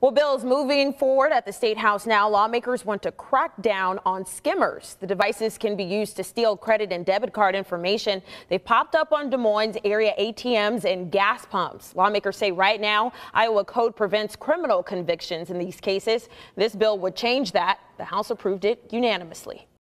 Well, bills moving forward at the Statehouse now. Lawmakers want to crack down on skimmers. The devices can be used to steal credit and debit card information. They've popped up on Des Moines area ATMs and gas pumps. Lawmakers say right now Iowa code prevents criminal convictions in these cases. This bill would change that. The House approved it unanimously.